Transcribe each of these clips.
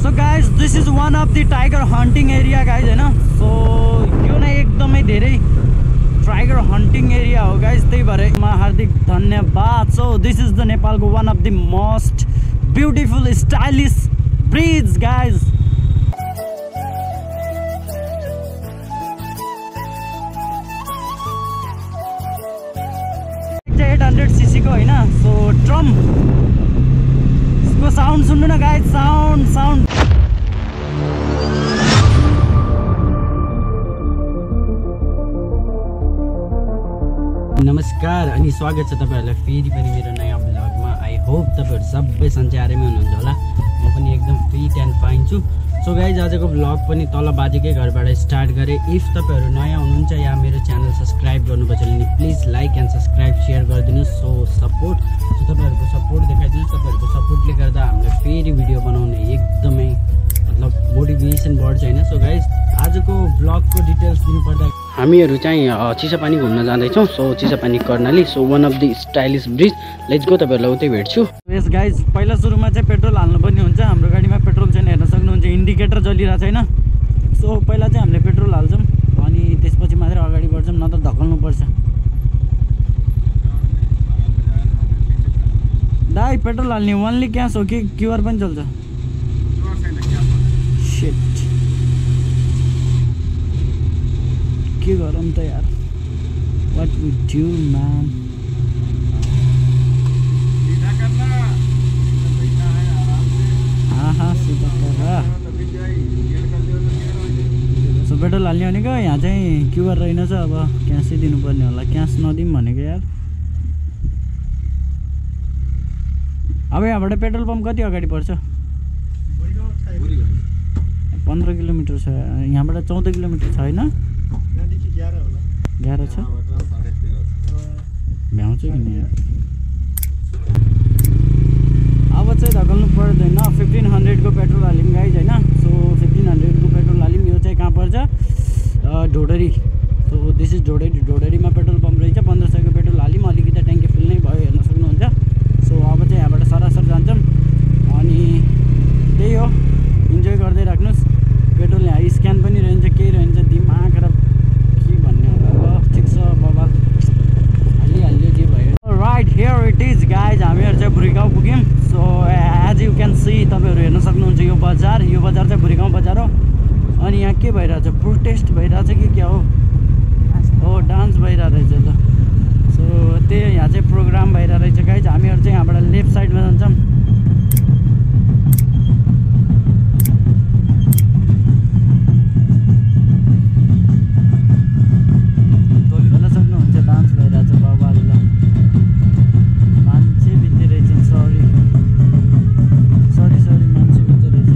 So guys this is one of the tiger hunting area guys हैन। So यो नै एकदमै धेरै टाइगर हन्टिङ एरिया हो गाइज, त्यही भएर हार्दिक धन्यवाद। सो दिस इज द नेपालको one of the most beautiful stylish bridge guys. 800cc को हैन। सो ड्रम इसको साउन्ड सुन्नु न गाइज, साउन्ड नमस्कार अनि स्वागत छ तपाईहरुलाई फेरि पनि मेरो नयाँ ब्लगमा। आई होप तपाईहरु सबै सन्चै आरामै हुनुहुन्छ होला। म पनि एकदम फिट एन्ड फाइन छु। सो गाइज आजको ब्लग पनि तल बाजेकै घरबाट स्टार्ट गरे। इफ तपाईहरु नयाँ हुनुहुन्छ या मेरो च्यानल सब्स्क्राइब गर्नुपर्छ भने please like and subscribe share गरिदिनुस्। सो सपोर्ट तपाईहरुको सपोर्ट देखाइदिनुस्। तपाईहरुको सपोर्टले गर्दा हामीलाई फेरि भिडियो बनाउने एकदमै मतलब मोटिभेसन बढ्छ हैन। सो गाइज आजको ब्लगको डिटेल्स दिनुपर्दा हामीहरु चाहिँ चिसापानी घुम्न जाँदैछौँ। So Chisapani Karnali. So one of the stylish bridge. Let's go, तपाईहरुलाई उतै भेट्छु। यस गाइज पहिला सुरुमा चाहिँ पेट्रोल हाल्नुपर्ने हुन्छ। हाम्रो गाडीमा पेट्रोल छैन, हेर्न सक्नुहुन्छ इन्डिकेटर जलिरहेको छैन। सो पहिला चाहिँ हामीले पेट्रोल हाल्छौँ अनि त्यसपछि मात्रै अगाडि बढ्छौँ, नत्र धक्काल्नु पर्छ। दाइ पेट्रोल हाल्ने ओन्ली क्यास हो कि क्युआर पनि चल्छ? शिट के गरौँ त यार, व्हाट वी डू मैन। हाँ सीधा कर। सो पेट्रोल हाल्ने भनेको यहाँ चाहिँ क्युआर रहेनछ, अब क्यासै दिनुपर्ने होला। क्यास नदिउँ भनेको यार। अब यहाँबाट पेट्रोल पम्प कति अगाडि पर्छ? 15 किलोमिटर छ। यहाँबाट 14 किलोमिटर छ होइन? 11 छ। भ्याउँछ कि नि यार। अब चाहिँ धकल्नु पर्दैन। 1500 को पेट्रोल हाल्यौँ गाइज होइन। सो 1500 को पेट्रोल हाल्यौँ। यो चाहिँ कहाँ पर्छ? Dhodari. So this is Dhodari. ढोडरीमा पेट्रोल पम्प रहेछ। 1500 को पेट्रोल हाल्यौँ। अलिकति ट्याङ्की फुल नै भयो, हेर्न सक्नुहुन्छ। सो अब चाहिँ यहाँबाट सरासर जान्छौँ अनि त्यही हो, इन्जोय गर्दै राख्नुहोस्। पेट्रोल यहाँ स्क्यान पनि रहन्छ, केही रहन्छ, दिमाग र के भन्ने होला। ठिक छ बाबा, हालिहाल्यो जे भयो। Right here it is guys. हामीहरू चाहिँ भुरीगाउँ पुग्यौँ। So as you can see, तपाईँहरू हेर्न सक्नुहुन्छ यो बजार चाहिँ भुरीगाउँ बजार हो। अनि यहाँ के भइरहेछ? प्रोटेस्ट भइरहेछ कि क्या हो? हो डान्स भइरहेको रहेछ ल। सो त्यही यहाँ चाहिँ प्रोग्राम भइरहेको रहेछ गाइज। हामीहरू चाहिँ यहाँबाट लेफ्ट साइडमा जान्छौँ। डान्स भइरहेछ बाबा ल। मान्छे भित्र रहेछ। सरी मान्छे भित्र रहेछ।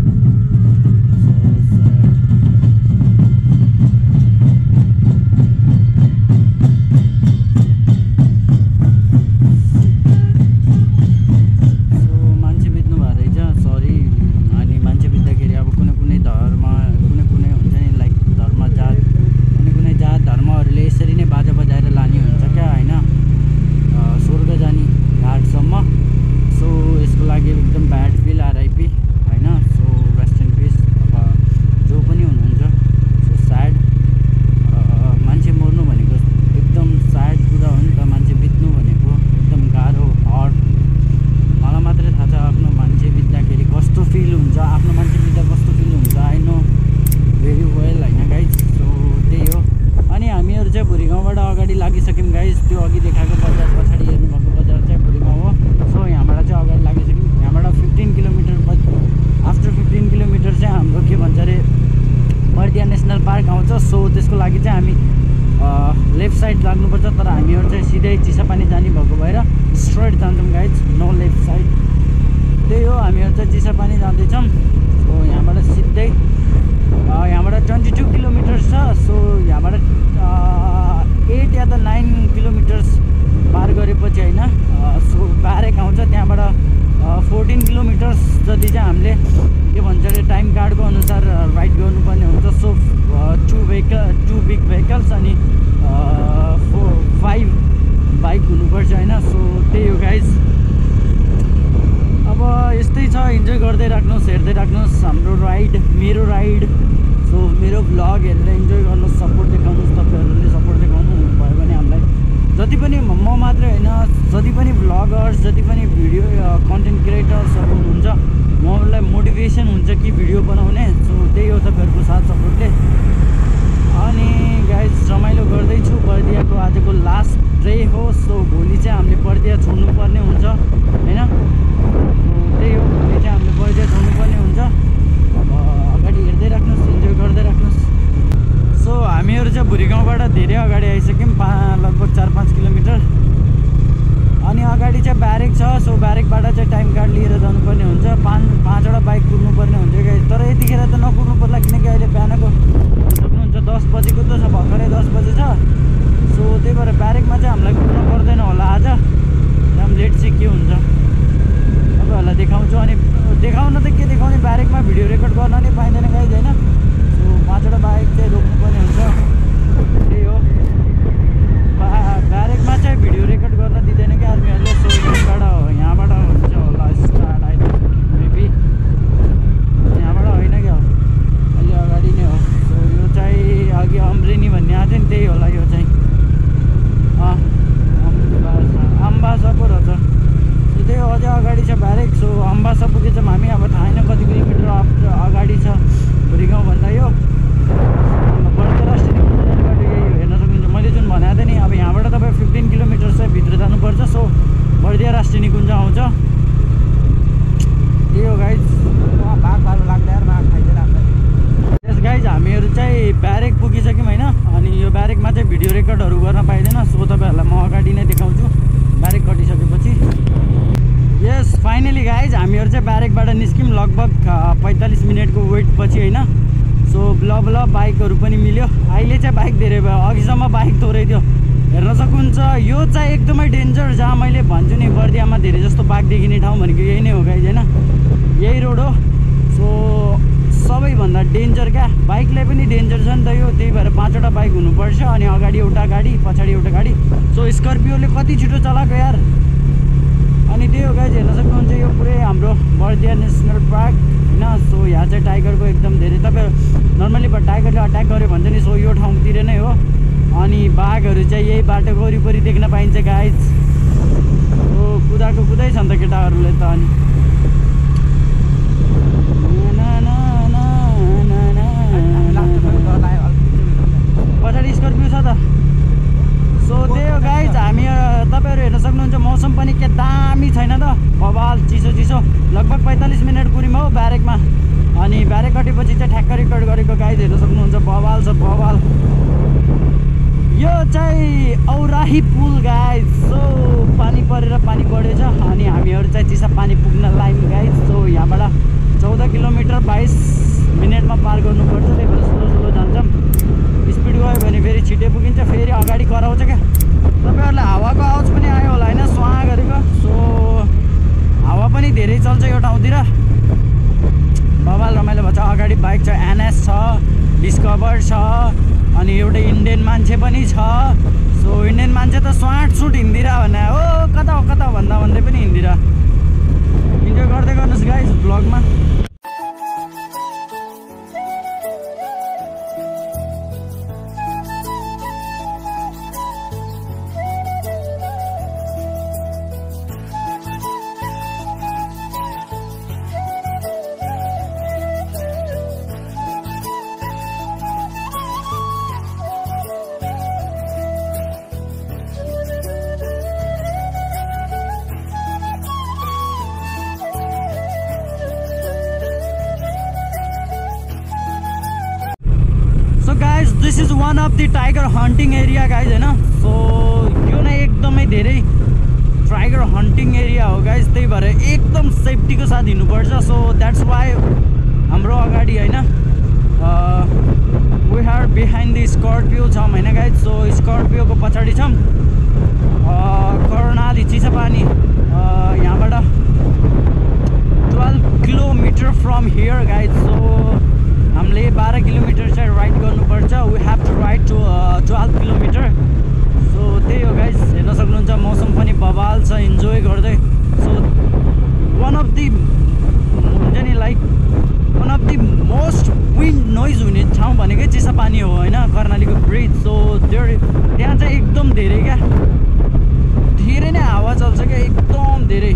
मान्छे बित्नु भएको रहेछ। सरी। अनि मान्छे बित्दाखेरि अब कुनै धर्म कुनै हुन्छ नि, लाइक धर्म जात कुनै जात धर्महरूले यसरी नै बाजा बजाएर लाने हुन्छ क्या होइन, स्वर्ग जाने घाटसम्म। सो यसको लागि एकदम ब्याड फिल आरआइपी होइन। So rest in peace. अब जो पनि हुनुहुन्छ सो स्याड। मान्छे मर्नु भनेको एकदम स्याड कुरा हो नि त। मान्छे बित्नु भनेको एकदम गाह्रो, हर्ड। मलाई मात्रै थाहा छ आफ्नो मान्छे बित्दाखेरि कस्तो फिल हुन्छ, आफ्नो मान्छे बित्दा कस्तो फिल हुन्छ। आई नो भेरी वेल होइन गाइज। सो त्यही हो। अनि हामीहरू चाहिँ भुरीगाउँबाट अगाडि लागिसक्यौँ गाइज। त्यो अघि देखाएको बजार, पछाडि हेर्नुभएको बजार चाहिँ भुरीगाउँ हो। सो यहाँबाट चाहिँ अगाडि लागिसक्यौँ। यहाँबाट 15 किलोमिटर आफ्टर 15 किलोमिटर चाहिँ हाम्रो के भन्छ अरे बर्दिया नेसनल पार्क आउँछ। सो त्यसको लागि चाहिँ हामी लेफ्ट साइड लाग्नुपर्छ। तर हामीहरू चाहिँ सिधै चिसापानी जाने भएको भएर स्ट्रेट जान्छौँ गाइज, नो लेफ्ट साइड। त्यही हो, हामीहरू चाहिँ चिसापानी जाँदैछौँ। सो यहाँबाट सिधै यहाँबाट 22 किलोमिटर छ। सो यहाँबाट 8 या त 9 किलोमिटर्स पार गरेपछि होइन। सो 12 आउँछ। त्यहाँबाट 14 किलोमिटर्स जति चाहिँ हामीले के भन्छ अरे टाइम कार्डको अनुसार राइड गर्नुपर्ने हुन्छ। सो 2 बिग भेहिकल्स अनि 5 बाइक हुनुपर्छ होइन। सो त्यही हो गाइज। अब यस्तै छ, इन्जोय गर्दै राख्नुहोस्, हेर्दै राख्नुहोस् हाम्रो राइड, मेरो राइड। सो मेरो भ्लग हेरेर इन्जोय गर्नुहोस्, सपोर्ट देखाउनुहोस्। तपाईँहरूले सपोर्ट देखाउनु भयो भने हामीलाई जति पनि म मात्रै होइन, जति पनि भ्लगर्स, जति पनि भिडियो कन्टेन्ट क्रिएटर्सहरू हुनुहुन्छ, उहाँहरूलाई मोटिभेसन हुन्छ कि भिडियो बनाउने। सो त्यही हो तपाईँहरूको साथ सपोर्टले। अनि गाइज रमाइलो गर्दैछु। बर्दियाको आजको लास्ट डे हो। सो भोलि चाहिँ हामीले बर्दिया छोड्नुपर्ने हुन्छ होइन। सो त्यही हो, भोलि चाहिँ हामीले बर्दिया छोड्नुपर्ने हुन्छ। अगाडि हेर्दै राख्नुहोस्, इन्जोय गर्दै राख्नुहोस्। सो हामीहरू चाहिँ भुरी गाउँबाट धेरै अगाडि आइसक्यौँ, लगभग 4-5 किलोमिटर। अनि अगाडि चाहिँ ब्यारेक छ। सो ब्यारेकबाट चाहिँ टाइम कार्ड लिएर जानुपर्ने हुन्छ। 5वटा बाइक कुद्नुपर्ने हुन्छ गाइस। तर यतिखेर त नकुद्नु पर्ला, किनकि अहिले बिहानको सक्नुहुन्छ 10 बजेको त छ, भर्खरै 10 बजे छ। सो त्यही भएर ब्यारेकमा चाहिँ हामीलाई कुद्नु पर्दैन होला आज। एकदम लेट चाहिँ के हुन्छ तपाईँहरूलाई देखाउँछु। अनि देखाउन त के देखाउने, ब्यारेकमा भिडियो रेकर्ड गर्न नै पाइँदैन गाइस होइन। सो 5वटा बाइक चाहिँ रोक्नुपर्ने हुन्छ। त्यही हो, ब्यारेकमा चाहिँ भिडियो रेकर्ड गर्न दिँदैन क्या आर्मीहरूले। सो यहाँबाट हुन्छ होला स्टार्ट आई मेबी, यहाँबाट होइन क्या, अलि अगाडि नै हो। सो यो चाहिँ अघि अम्ब्रेनी भन्ने आएको थियो नि, त्यही होला यो चाहिँ अम्बासा पो रहेछ। सो त्यही हो, अझै अगाडि छ ब्यारेक। सो अम्बासा पुगेछौँ हामी। अब थाहा छैन कति किलोमिटर अगाडि छ भुरी गाउँभन्दा यो बर्दिया राष्ट्रिय निकुञ्जबाट। यही हेर्न सक्नुहुन्छ, मैले जुन भनेको थिएँ नि। अब यहाँबाट तपाईँ 15 किलोमिटर चाहिँ भित्र जानुपर्छ। सो बर्दिया राष्ट्रिय निकुञ्ज आउँछ। त्यही हो गाइज। भाग लाग्दा यार भाग खाइदिएर यस गाइज हामीहरू चाहिँ ब्यारेक पुगिसक्यौँ होइन। अनि यो ब्यारेकमा चाहिँ भिडियो रेकर्डहरू गर्न पाइँदैन। सो तपाईँहरूलाई म अगाडि नै देखाउँछु ब्यारेक कटिसकेपछि। यस फाइनली गाइज हामीहरू चाहिँ ब्यारेकबाट निस्क्यौँ लगभग 45 मिनटको वेट पछि होइन। सो बल्ल बाइकहरू पनि मिल्यो। अहिले चाहिँ बाइक धेरै भयो, अघिसम्म बाइक थोरै थियो। हेर्न सक्नुहुन्छ यो चाहिँ एकदमै डेन्जर, जहाँ मैले भन्छु नि बर्दियामा धेरै जस्तो बाघ देखिने ठाउँ भनेको यही नै हो गाइज होइन। यही रोड हो। सो सबैभन्दा डेन्जर क्या, बाइकलाई पनि डेन्जर छ नि त यो। त्यही भएर 5वटा बाइक हुनुपर्छ। अनि अगाडि एउटा गाडी, पछाडि एउटा गाडी। सो स्कर्पियोले कति छिटो चलाएको यार। अनि त्यही हो गाइज, हेर्न सक्नुहुन्छ यो पुरै हाम्रो बर्दिया नेसनल पार्क होइन। सो यहाँ चाहिँ टाइगरको एकदम धेरै, तपाईँ नर्मली टाइगरले अट्याक गर्यो भन्छ नि। सो यो ठाउँतिर नै हो। अनि बाघहरू चाहिँ यही बाटोको वरिपरि देख्न पाइन्छ गाइज। सो कुदाएको कुदै छ नि त केटाहरूले त। अनि पछाडि स्कर्पियो छ त। सो त्यही हो गाइज, हामी तपाईँहरू हेर्न सक्नुहुन्छ मौसम पनि के दामी छैन त, बवाल चिसो चिसो। लगभग 45 मिनट पुग्यौँ हो ब्यारेकमा। अनि ब्यारेक कटेपछि चाहिँ ठ्याक्क रेकर्ड गरेको गाइज हेर्न सक्नुहुन्छ, बवाल छ बवाल। यो चाहिँ औराही पुल गाइज। सो पानी परेर पानी बढेछ। अनि हामीहरू चाहिँ चिसा पानी पुग्न लायौँ गाइज। सो यहाँबाट 14 किलोमिटर 22 मिनटमा पार गर्नुपर्छ। त्यही भएर स्लो जान्छौँ। स्पिड गयो भने फेरि छिटै पुगिन्छ, फेरि अगाडि कराउँछ क्या। तपाईँहरूलाई हावाको आवाज पनि आयो होला होइन, स्वाहा गरेको। सो हावा पनि धेरै चल्छ यो ठाउँतिर, बवाल रमाइलो भएको छ। अगाडि बाइक छ, एनएस छ, डिस्कभर छ। अनि एउटा इन्डियन मान्छे पनि छ। सो इन्डियन मान्छे त स्वाट हिँडिदिएर भने हो कता भन्दै पनि हिँडिदिएर। इन्जोय गर्दै गर्नुहोस् गाइज भ्लगमा। This is one of the tiger hunting area guys होइन। सो यो नै एकदमै धेरै टाइगर हन्टिङ एरिया हो गाइज। त्यही भएर एकदम सेफ्टीको साथ हिँड्नुपर्छ। सो द्याट्स वाइ हाम्रो अगाडि होइन we are behind the Scorpio छौँ होइन गाइज। सो स्कर्पियोको पछाडि छौँ कर्णाली चिसापानी। यहाँबाट 12 kilometre from here guys. So हामीले 12 किलोमिटर चाहिँ राइड गर्नुपर्छ। We have to ride to 12 kilometre. So त्यही हो गाइज, हेर्न सक्नुहुन्छ मौसम पनि बवाल छ, इन्जोय गर्दै। सो वान अफ द हुन्छ नि like one of the most wind noise हुने ठाउँ भनेकै चिसापानी हो होइन, कर्णालीको ब्रिज। सो त्यहाँ चाहिँ एकदम धेरै धेरै नै हावा चल्छ क्या, एकदम धेरै।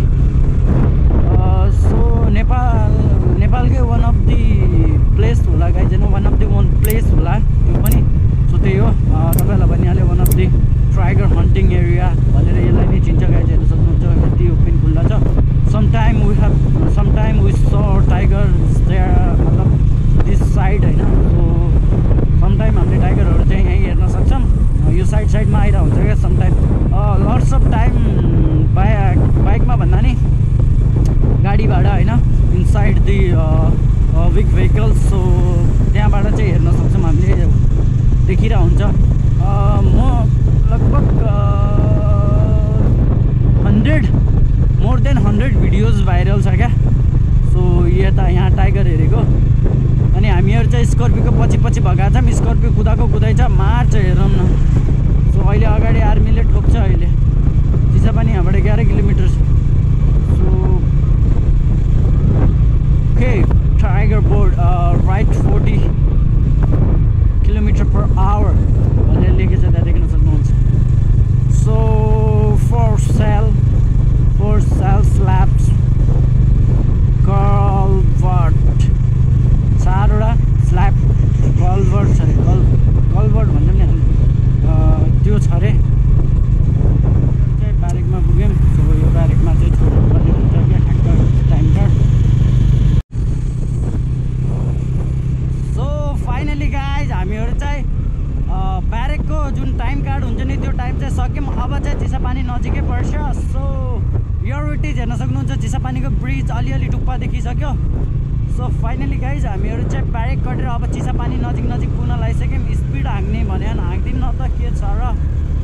सो नेपालकै वान अफ द प्लेस होला गाइज होइन, वान अफ द प्लेस होला त्यो पनि। सो त्यही हो, तपाईँहरूलाई भनिहाल्यो one of the tiger hunting area भनेर यसलाई नै चिन्छ गाइज, हेर्न सक्नुहुन्छ यति ओपन खुल्ला छ। Sometime we saw tigers there, मतलब दिस साइड होइन। सो समटाइम हामीले टाइगरहरू चाहिँ यहीँ हेर्न सक्छौँ, यो साइडमा आइरहेको हुन्छ क्या समटाइम। लट्स अफ टाइम बाइकमा भन्दा नि गाडी भाडा होइन, inside the big vehicles. So त्यहाँबाट चाहिँ हेर्न सक्छौँ हामीले, देखिरहेको हुन्छ। म लगभग 100 भिडियोज भाइरल छ क्या। सो यहाँ टाइगर हेरेको, अनि हामीहरू चाहिँ स्कर्पियोको पछि भएका छौँ। स्कर्पियो कुदाइ छ, मार्च हेरौँ न। सो अहिले अगाडि आर्मीले ठोक्छ। अहिले चिसापानी यहाँबाट 11 किलोमिटर छ। So okay, tiger board right 40 km/h भनेर लेखेको छ, त्यहाँ देख्न सक्नुहुन्छ। So for sale slabs culvert, 4वटा स्ल्याब कल्भर्ट छ अरे, कल्भर्ट भन्छौँ नि हामी, त्यो छ अरे। चाहिँ ब्यारेकमा पुग्यौँ। सो यो ब्यारेकमा चाहिँ छोड्नुपर्ने हुन्छ क्या, ठ्याक्क time card. So finally guys हामीहरू चाहिँ ब्यारेकको जुन टाइम कार्ड हुन्छ नि, त्यो टाइम चाहिँ सक्यौँ। अब चाहिँ चिसापानी नजिकै पर्छ। सो यो इट इज हेर्न सक्नुहुन्छ, चिसापानीको ब्रिज अलिअलि टुप्पा देखिसक्यो। सो फाइनली गाइज हामीहरू चाहिँ ब्यारेक कटेर अब चिसापानी नजिक पुग्न लागिसक्यौँ। स्पिड हाँक्ने भने हाँक्दिउँ न त के छ र।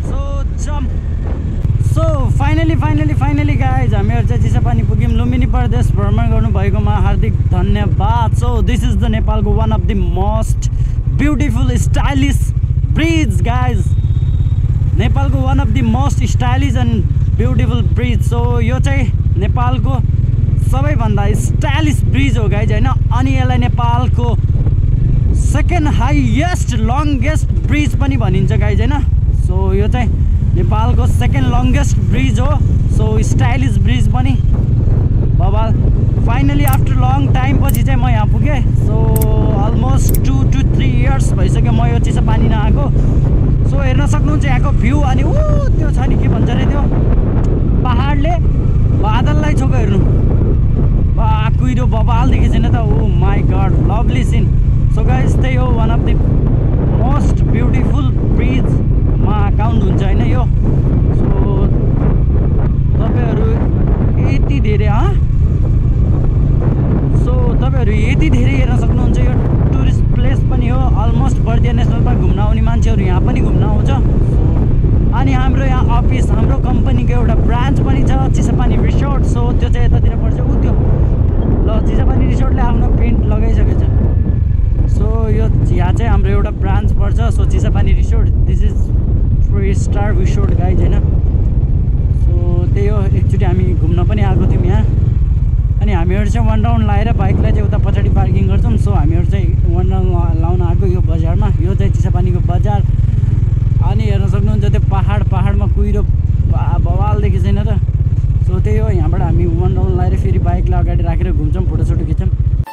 सो फाइनली गाइज हामीहरू चाहिँ चिसापानी पुग्यौँ। लुम्बिनी प्रदेश भ्रमण गर्नुभएकोमा हार्दिक धन्यवाद। सो दिस इज द नेपालको one of the most beautiful stylish bridge guys, नेपालको one of the most stylish and beautiful bridge. So यो चाहिँ नेपालको सबैभन्दा स्टाइलिस ब्रिज हो गाइज होइन। अनि यसलाई नेपालको सेकेन्ड हाइएस्ट लङ्गेस्ट ब्रिज पनि भनिन्छ गाइज होइन। सो यो चाहिँ नेपालको सेकेन्ड लङ्गेस्ट ब्रिज हो। सो स्टाइलिस ब्रिज पनि बबाल। फाइनली आफ्टर लङ टाइम पछि चाहिँ म यहाँ पुगेँ। सो अलमोस्ट 2 to 3 years भइसक्यो म यो चिसापानी नआएको। सो हेर्न सक्नुहुन्छ यहाँको भ्यू। अनि त्यो छ नि, के भन्छ अरे त्यो, पहाडले बादललाई छोको हेर्नु, कुहिरो बबाल देखेको छैन त। Oh my god, lovely scene. So guys त्यही हो, one of the most beautiful ब्रिजमा काउन्ट हुन्छ होइन यो। सो तपाईँहरू यति धेरै हेर्न सक्नुहुन्छ। यो टुरिस्ट प्लेस पनि हो। अलमोस्ट बर्दिया नेसनल पार्क घुम्न आउने मान्छेहरू यहाँ पनि घुम्न आउँछ। अनि हाम्रो यहाँ अफिस, हाम्रो कम्पनीको एउटा ब्रान्च पनि छ, चिसापानी रिसोर्ट। सो त्यो चाहिँ यतातिर पर्छ। त्यो ल चिसापानी रिसोर्टले आफ्नो पेन्ट लगाइसकेको छ। सो यहाँ चाहिँ हाम्रो एउटा ब्रान्च पर्छ। So Chisapani resort, this is 3-star resort guys होइन। सो त्यही हो, एकचोटि हामी घुम्न पनि आएको थियौँ यहाँ। अनि हामीहरू चाहिँ 1 राउन्ड लाएर बाइकलाई चाहिँ उता पछाडि पार्किङ गर्छौँ। सो हामीहरू चाहिँ 1 राउन्ड लाउन आएको यो बजारमा। यो चाहिँ चिसापानीको बजार। अनि हेर्न सक्नुहुन्छ त्यो पहाडमा कुहिरो बवाल देखेको छैन त। सो त्यही हो, यहाँबाट हामी 1 राउन्ड लाएर फेरि बाइकलाई अगाडि राखेर घुम्छौँ, फोटोसोटो खिच्छौँ।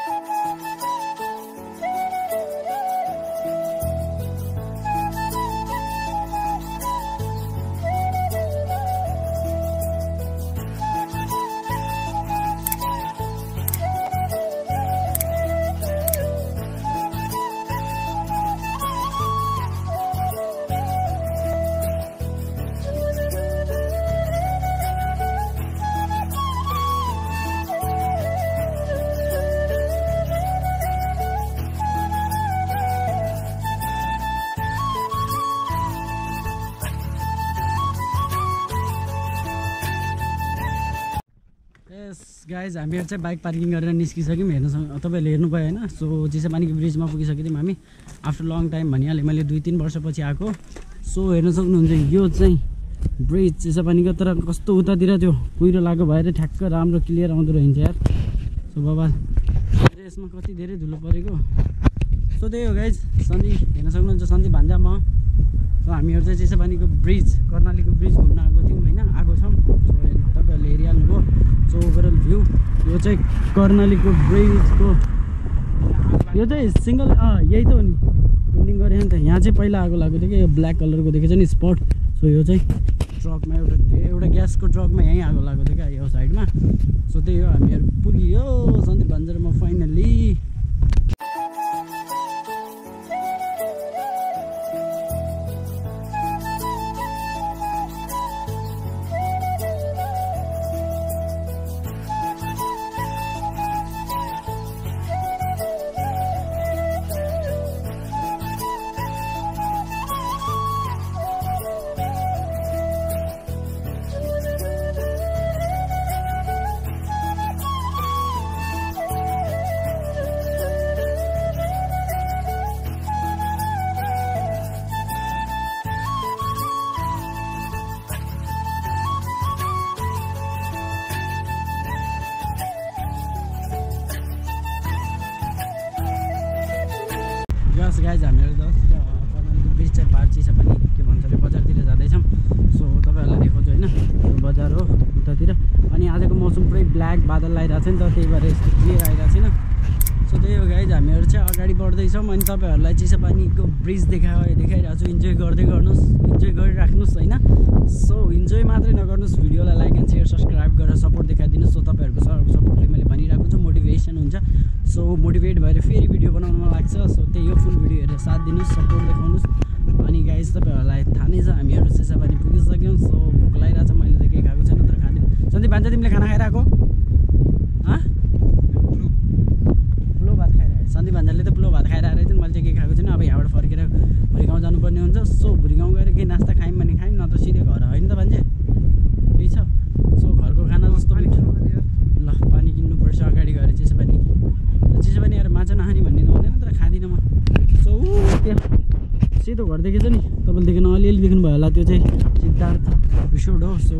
गाइज हामीहरू चाहिँ बाइक पार्किङ गरेर निस्किसक्यौँ। हेर्नु तपाईँहरूले हेर्नुभयो होइन। सो चिसापानीको ब्रिजमा पुगिसकेको थियौँ हामी आफ्टर लङ टाइम भनिहालेँ मैले, 2-3 वर्षपछि आएको। सो हेर्न सक्नुहुन्छ यो चाहिँ ब्रिज चिसापानीको। तर कस्तो उतातिर त्यो कुहिरो लागेको भएर ठ्याक्क राम्रो क्लियर आउँदो रहन्छ यार। सो बाबा यसमा कति धेरै धुलो परेको। सो त्यही हो गाइज, सन्दीप हेर्न सक्नुहुन्छ, सन्दीप भान्जा म। सो हामीहरू चाहिँ चिसापानीको ब्रिज, कर्णालीको ब्रिज घुम्न आएको थियौँ होइन, आएको छौँ। सो तपाईँहरूले हेरिहाल्नुभयो। सो ओभरअल भ्यू यो चाहिँ कर्णालीको ब्रिजको। यो चाहिँ सिङ्गल यही त हो नि, पेन्टिङ गरेँ नि त। यहाँ चाहिँ पहिला आगो लागेको थियो कि यो ब्ल्याक कलरको देखेको छ नि स्पट। सो यो चाहिँ ट्रकमा एउटा ग्यासको ट्रकमा यहीँ आगो लागेको थियो क्या यो साइडमा। सो त्यही हो, हामीहरू पुग्यो सन्दीप भान्जामा फाइनल्ली। गाइज हामीहरू कर्णालीको ब्रिज चाहिँ पार चिसापानी के भन्छ अरे बजारतिर जाँदैछौँ। सो तपाईँहरूलाई देखाउँछु होइन, यो बजार हो उतातिर। अनि आजको मौसम पुरै ब्ल्याक बादल आइरहेको छ नि त, त्यही भएर यस्तो क्लियर आइरहेको छैन। सो त्यही हो गाइज, हामीहरू चाहिँ अगाडि बढ्दैछौँ। अनि तपाईँहरूलाई चिसापानीको ब्रिज देखाइरहेको छु। इन्जोय गर्दै गर्नुहोस्, इन्जोय गरिराख्नुहोस् होइन। सो इन्जोय मात्रै नगर्नुहोस्, भिडियोलाई लाइक एन्ड सेयर सब्सक्राइब गरेर सपोर्ट देखाइदिनुहोस्। सो तपाईँहरूको सपोर्टले मैले भनिरहेको छु, मोटिभेसन हुन्छ। सो मोटिभेट भएर फेरि भिडियो बनाउन मन लाग्छ। सो त्यही हो, फुल भिडियो हेरेर साथ दिनुहोस्, सपोर्ट देखाउनुहोस्। अनि गाइज तपाईँहरूलाई थाहा नै छ हामीहरू चिसापानी पुगिसक्यौँ। सो भोक लागिरहेको छ, मैले त केही खाएको छैन तर खाँदिनँ। सन्दीप भान्जा तिमीले खाना खाइरहेको? पुलो भात खाइरहेको। सन्दीप भान्जाले त पुलो भात खाइरहेको रहेछ, मैले चाहिँ केही खाएको छैन। अब यहाँबाट फर्केर भुरी गाउँ जानुपर्ने हुन्छ। सो भुरी गाउँ गएर केही नास्ता खायौँ भने खायौँ, नत्र सिधै घर होइन त भान्जे, त्यही छ। सो घरको खाना जस्तो ल पानी किन्नुपर्छ अगाडि गएर चिसापानी। चिसापानी आएर माछा नखाने भन्ने त हुँदैन, तर खाँदिनँ म। सो त्यहाँ सेतो घर देखेछ नि तपाईँले, देख्नु अलिअलि देख्नुभयो होला, त्यो चाहिँ सिद्धार्थ रिसोर्ट हो। सो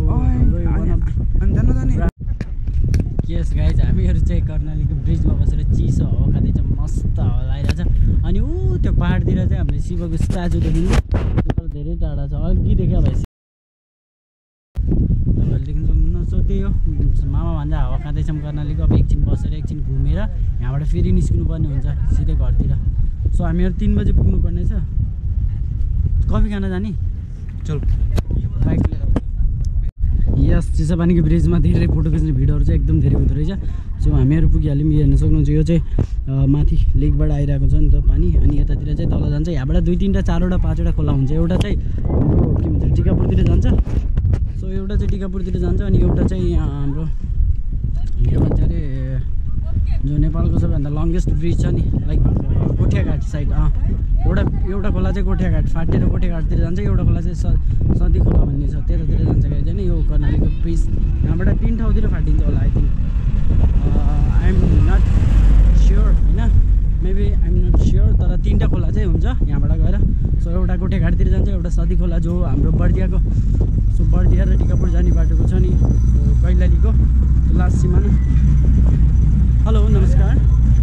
यस गाइज, हामीहरू चाहिँ कर्णालीको ब्रिजमा बसेर चिसो हावा खाँदैछौँ, मस्त हावा लगाइरहेछ। अनि ऊ त्यो पाहाडतिर चाहिँ हामीले शिवको स्ट्याचु देखिन्छ, त्यो धेरै टाढा छ, अघि देखा भएपछि तपाईँहरूले देख्नु सक्नुहुन्न। सो त्यही हो, मामा भान्जा हावा खाँदैछौँ कर्णालीको। अब एकछिन बसेर एकछिन घुमेर यहाँबाट फेरि निस्किनु पर्ने हुन्छ सिधै घरतिर। सो हामीहरू 3 बजे पुग्नुपर्ने छ। कफी खान जाने? चल बाइक लिएर आउँछ। यस चिसापानीको ब्रिजमा धेरै फोटो खिच्ने भिडहरू चाहिँ एकदम धेरै हुँदो रहेछ। सो हामीहरू पुगिहाल्यौँ। हेर्न सक्नुहुन्छ, यो चाहिँ माथि लेकबाट आइरहेको छ नि त पानी। अनि यतातिर चाहिँ तल जान्छ, यहाँबाट 2, 3, 4, 5वटा खोला हुन्छ। एउटा चाहिँ हाम्रो के भन्छ टिकापुरतिर जान्छ। सो एउटा चाहिँ टिकापुरतिर जान्छ, अनि एउटा चाहिँ यहाँ हाम्रो के भन्छ अरे जो नेपालको सबैभन्दा लङ्गेस्ट ब्रिज छ नि, लाइक गोठियाघाट साइड। एउटा खोला चाहिँ गोठियाघाट फाटेर गोठियाघाटतिर जान्छ, एउटा खोला चाहिँ सदी खोला भन्ने छ, त्यतातिर जान्छ गाइज होइन। यो कर्णालीको ब्रिज यहाँबाट 3 ठाउँतिर फाटिन्छ होला I think, I am not sure होइन, maybe I am not sure. तर 3टा खोला चाहिँ हुन्छ यहाँबाट गएर। सो एउटा गोठियाघाटतिर जान्छ, एउटा सदी खोला जो हाम्रो बर्दियाको, सो बर्दिया र टिकापुर जाने बाटोको छ नि, कैलालीको लास्ट सिमाना। हेलो नमस्कार।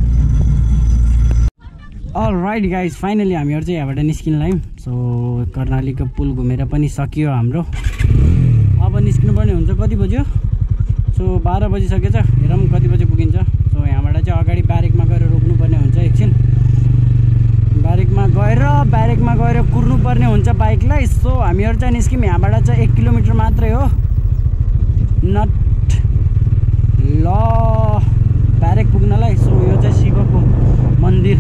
अल राइट गाइज, फाइनली हामीहरू चाहिँ यहाँबाट निस्किन लाग्यौँ। सो कर्णालीको पुल घुमेर पनि सकियो हाम्रो। अब निस्किनुपर्ने हुन्छ, कति बज्यो? सो 12 बजिसकेछ। हेरौँ कति बजी पुगिन्छ। सो यहाँबाट चाहिँ अगाडि ब्यारेकमा गएर रोक्नुपर्ने हुन्छ, एकछिन ब्यारेकमा गएर कुर्नुपर्ने हुन्छ बाइकलाई। सो हामीहरू चाहिँ निस्क्यौँ, यहाँबाट चाहिँ 1 किलोमिटर मात्रै हो। नट ल ब्यारेक पुग्नलाई। सो यो चाहिँ शिवको मन्दिर।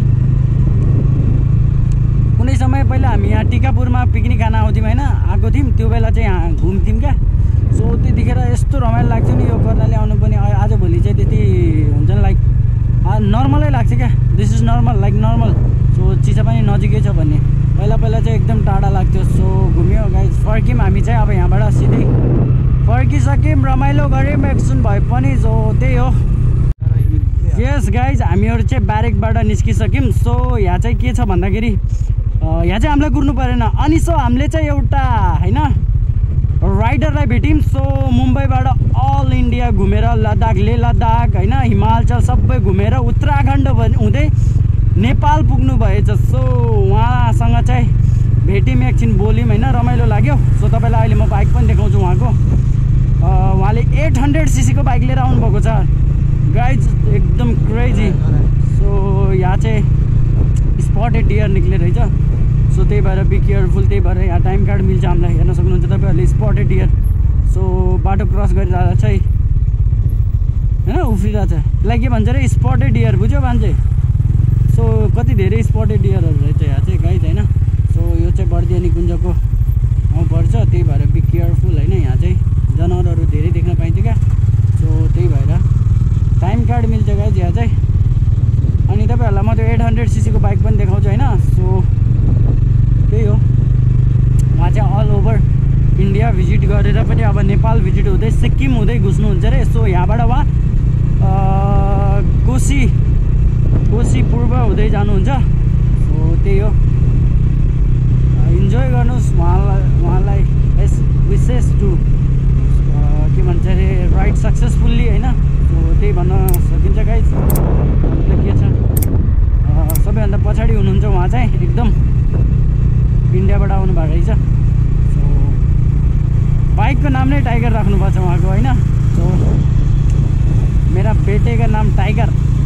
कुनै समय पहिला हामी यहाँ टिकापुरमा पिकनिक खान आउँथ्यौँ होइन, आएको थियौँ, त्यो बेला चाहिँ यहाँ घुम्थ्यौँ क्या। सो त्यतिखेर यस्तो रमाइलो लाग्थ्यो नि, यो कर्णाली आउनु पनि आजभोलि चाहिँ त्यति हुन्छ नि, लाइक नर्मलै लाग्छ क्या। This is normal, like normal. So Chisapani नजिकै छ भन्ने, पहिला चाहिँ एकदम टाढा लाग्थ्यो। सो घुम्यो गाइज, फर्क्यौँ हामी चाहिँ अब यहाँबाट सिधै फर्किसक्यौँ, रमाइलो गऱ्यौँ एकछिन भए पनि। सो त्यही हो। यस गाइज, हामीहरू चाहिँ ब्यारेकबाट निस्किसक्यौँ। सो यहाँ चाहिँ के छ भन्दाखेरि यहाँ चाहिँ हामीलाई कुर्नु परेन। अनि सो हामीले चाहिँ एउटा होइन राइडरलाई भेट्यौँ। सो मुम्बईबाट अल इन्डिया घुमेर लद्दाख, लेह लद्दाख होइन, हिमाचल सबै घुमेर उत्तराखण्ड हुँदै नेपाल पुग्नु भएछ। सो उहाँसँग चाहिँ भेट्यौँ, एकछिन बोल्यौँ होइन, रमाइलो लाग्यो। सो तपाईँलाई अहिले म बाइक पनि देखाउँछु उहाँको। उहाँले 800cc को बाइक लिएर आउनुभएको छ गाइज, एकदम क्रेजी। सो यहाँ चाहिँ स्पटेड डियर निक्ले रहेछ। सो त्यही भएर बी केयरफुल, त्यही भएर यहाँ टाइम कार्ड मिल्छ हामीलाई, हेर्न सक्नुहुन्छ तपाईँहरूले स्पटेड डियर। सो बाटो क्रस गरिरहेको चाहिँ होइन उफ्रिरहेको छ, यसलाई के भन्छ अरे स्पटेड डियर, बुझ्यो मान्छे। सो कति धेरै स्पटेड डियरहरू रहेछ यहाँ चाहिँ गाइज होइन। सो यो चाहिँ बर्दिया निकुञ्जको ठाउँ पर्छ, त्यही भएर बी केयरफुल होइन, यहाँ चाहिँ जनावरहरू धेरै देख्न पाइन्छ क्या। सो त्यही भएर टाइम कार्ड मिल्छ गाइज यहाँ चाहिँ। अनि तपाईँहरूलाई म त्यो 800cc को बाइक पनि देखाउँछु होइन। सो त्यही हो, उहाँ चाहिँ अल ओभर इन्डिया भिजिट गरेर पनि अब नेपाल भिजिट हुँदै सिक्किम हुँदै घुस्नुहुन्छ अरे। सो यहाँबाट उहाँ कोशी पूर्व हुँदै जानुहुन्छ। सो त्यही हो, इन्जोय गर्नुहोस् उहाँलाई यस विशेष टु के भन्छ अरे राइड सक्सेसफुल्ली होइन। सो त्यही भन्न सकिन्छ गाइज। मतलब के छ, सबैभन्दा पछाडि हुनुहुन्छ उहाँ चाहिँ, एकदम इन्डियाबाट आउनु भएको रहेछ। सो बाइकको नाम नै टाइगर राख्नुपर्छ उहाँको होइन। सो मेरा बेटे का नाम टाइगर।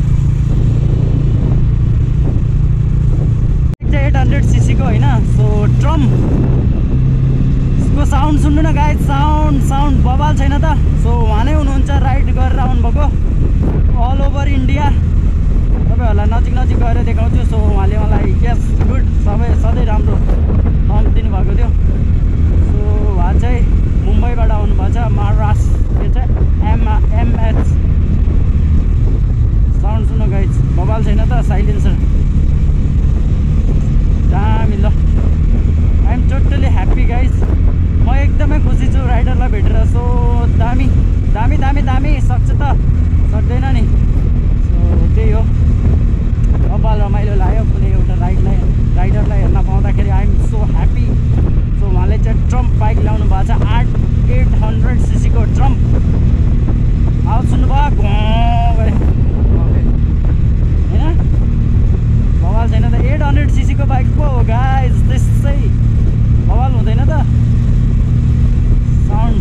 800cc को होइन। सो ट्रम, यसको साउन्ड सुन्नु न गाइज, साउन्ड बवाल छैन त। सो उहाँ नै हुनुहुन्छ, राइड गरेर आउनुभएको अल ओभर इन्डिया। तपाईँहरूलाई नजिक गएर देखाउँछु। सो उहाँले मलाई यस गुड सधैँ राम्रो थम्स दिनुभएको थियो। सो उहाँ चाहिँ मुम्बईबाट आउनुभएको छ, महाराष्ट्र। यो चाहिँ एमएच। साउन्ड सुन्नु गाइज, बवाल छैन त, साइलेन्सर दामी। ल I am totally happy guys, म एकदमै खुसी छु राइडरलाई भेटेर। सो दामी दामी दामी दामी, सक्छ त सक्दैन नि। सो त्यही हो, कपाल रमाइलो लाग्यो कुनै एउटा राइडरलाई हेर्न पाउँदाखेरि। I am so happy. So उहाँले चाहिँ ट्रम्प बाइक ल्याउनु भएको छ, 800cc को ट्रम्प। आवाज सुन्नुभयो गरे होइन, बवाल छैन त। 800cc को बाइक पो हो गाइज, त्यसै बवाल हुँदैन त। साउन्ड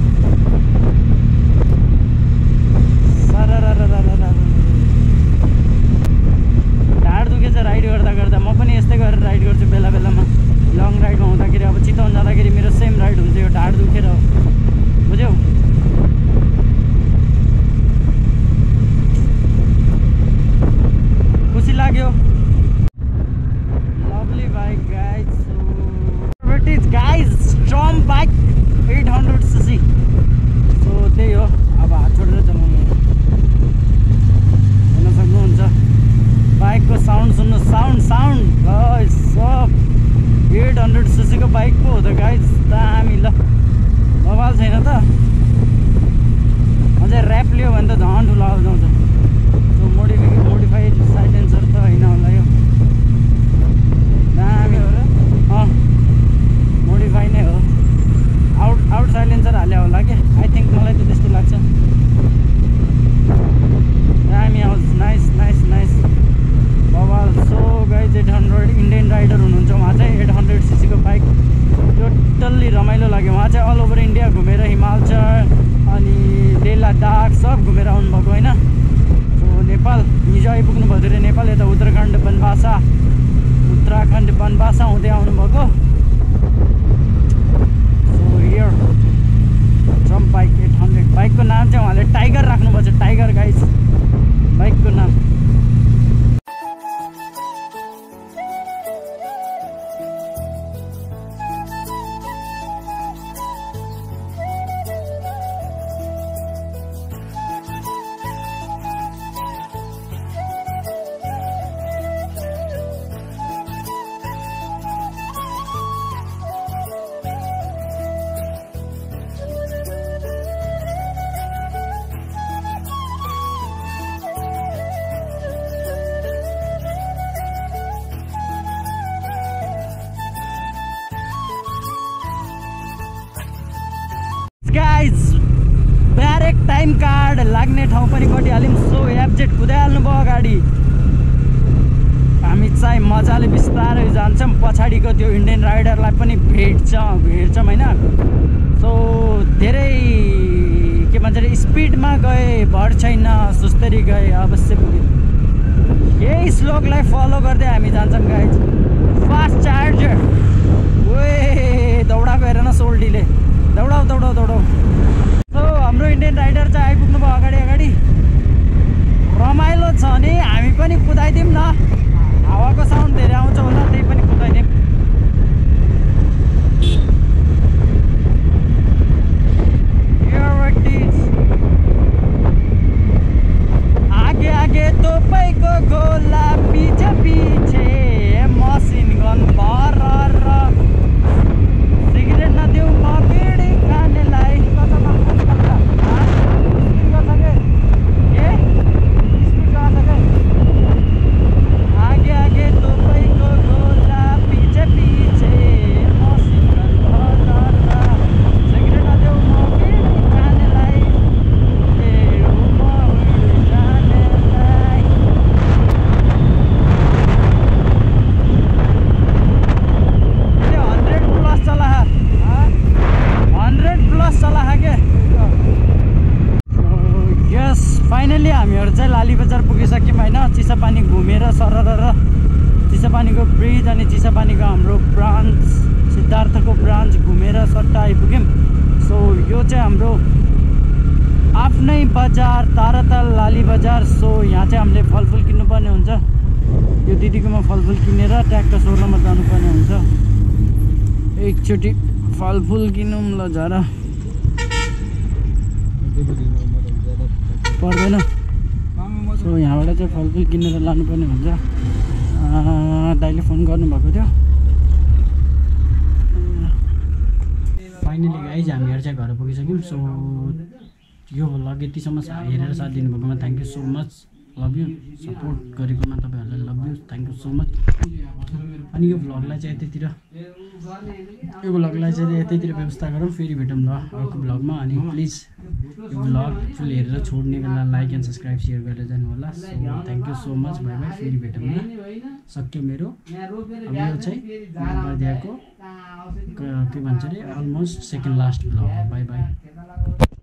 ढाड दुखेछ राइड गर्दा म पनि यस्तै गरेर राइड गर्छु बेला बेलामा। लङ राइडमा हुँदाखेरि अब चितवन जाँदाखेरि मेरो सेम राइड हुन्छ, यो ढाड दुखेर हो, बुझ्यौ। खुसी लाग्यो, lovely bike guys. So it is guys Triumph bike 800cc। सो त्यही हो, अब हात छोडेर चलाउनु हेर्न सक्नुहुन्छ। बाइकको साउन्ड सुन्नु, साउन्ड सब 800cc को बाइक पो हो त गाइज, दामी। ल बवाल छैन त, अझै ऱ्याप लियो भने त झन् ठुलो आवाज आउँछ। सो मोडिफाइड साइलेन्सर त होइन होला यो, दामी हो र। मोडिफाई नै हो, आउट साइलेन्सर हाल्यो होला क्या, आई थिङ्क, मलाई त त्यस्तो लाग्छ। दामी आवाज, नाइस बवाल। सो गाइज 800 इन्डियन राइडर हुनुहुन्छ उहाँ चाहिँ, 800cc को बाइक टोटल्ली रमाइलो लाग्यो। उहाँ चाहिँ अल ओभर इन्डिया घुमेर हिमाचल अनि लेह लद्दाख सब घुमेर आउनुभएको होइन। सो नेपाल हिजो आइपुग्नु भयो अरे नेपाल, यता उत्तराखण्ड बनबासा हुँदै आउनुभएको। सो हियर ट्रम्प बाइक 800, बाइकको नाम चाहिँ उहाँले टाइगर राख्नुपर्छ, टाइगर गाइज बाइकको नाम। टाइम कार्ड लाग्ने ठाउँ पनि कटिहाल्यौँ। सो एफजेड कुदाइहाल्नु भयो अगाडि। हामी चाहिँ मजाले बिस्तारै जान्छौँ। पछाडिको त्यो इन्डियन राइडरलाई पनि भेट्छौँ होइन। सो धेरै के भन्छ अरे स्पिडमा गए भर छैन, सुस्तरी गए अवश्य पुग्यो। यही स्लोकलाई फलो गर्दै हामी जान्छौँ गाइज। फास्ट चार्जर ओए दौडाएको हेर न सोल्डीले। दौडाउ। सो हाम्रो इन्डियन राइडर चाहिँ आइपुग्नु भयो अगाडि। रमाइलो छ नि, हामी पनि कुदाइदिउँ न। हावाको साउन्ड धेरै आउँछ होला, त्यही पनि कुदाइदिउँ। आगे तपाईँको गोला पछि मसिन गन भर सिगरेट नदेऊ म बिडी खानेलाई। आगे तपाईँको गोला पछि मसिन गन भर सिगरेट नदेऊ म बिडी खानेलाई। फाइनली हामीहरू चाहिँ लाली बजार पुगिसक्यौँ होइन। चिसापानी घुमेर सरर चिसापानीको ब्रिज अनि चिसापानीको हाम्रो ब्रान्च सिद्धार्थको ब्रान्च घुमेर सट्टा आइपुग्यौँ। सो यो चाहिँ हाम्रो आफ्नै बजार ताराताल लाली बजार। सो यहाँ चाहिँ हामीले फलफुल किन्नुपर्ने हुन्छ। यो दिदीकोमा फलफुल किनेर ट्याक्क सोह्रमा जानुपर्ने हुन्छ। एकचोटि फलफुल किनौँ ल झर पर्दैन। सो यहाँबाट चाहिँ फलफुल किनेर लानुपर्ने हुन्छ। दाइले फोन गर्नुभएको थियो। फाइनली गाइज हामीहरू चाहिँ घर पुगिसक्यौँ। सो यो भ्लग यतिसम्म हेरेर साथ दिनुभएकोमा thank you so much. Love you. Support गरेकोमा तपाईँहरूलाई love you, thank you so much. अनि यो भ्लगलाई चाहिँ यतैतिर व्यवस्था गरौँ। फेरि भेटौँ ल अर्को भ्लगमा। अनि प्लिज यो भ्लग फुल हेरेर छोड्ने बेला लाइक एन्ड सब्सक्राइब सेयर गरेर जानु होला। So thank you so much. Bye bye. फेरि भेटौँ ल। सक्यो मेरो अब यो चाहिँ बर्दियाको के भन्छ अरे almost second last vlog. Bye by.